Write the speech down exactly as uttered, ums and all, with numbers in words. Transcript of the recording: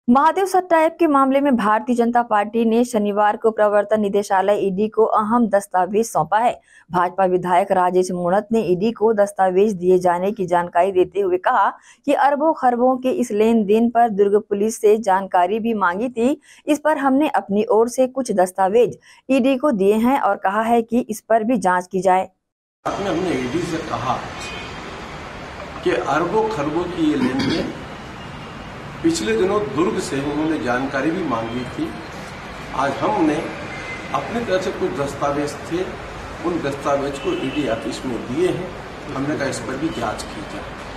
महादेव सट्टा के मामले में भारतीय जनता पार्टी ने शनिवार को प्रवर्तन निदेशालय ईडी को अहम दस्तावेज सौंपा है। भाजपा विधायक राजेश मूणत ने ईडी को दस्तावेज दिए जाने की जानकारी देते हुए कहा कि अरबों खरबों के इस लेन देन पर दुर्ग पुलिस से जानकारी भी मांगी थी। इस पर हमने अपनी ओर से कुछ दस्तावेज ईडी को दिए हैं और कहा है कि इस पर भी जाँच की जाए। हमने ईडी से कहा कि अरबों खरबों की ये लेन देन पिछले दिनों दुर्ग से उन्होंने जानकारी भी मांगी थी। आज हमने अपनी तरफ से कुछ दस्तावेज थे, उन दस्तावेज को ईडी ऑफिस में दिए हैं। हमने कहा इस पर भी जांच की जाए।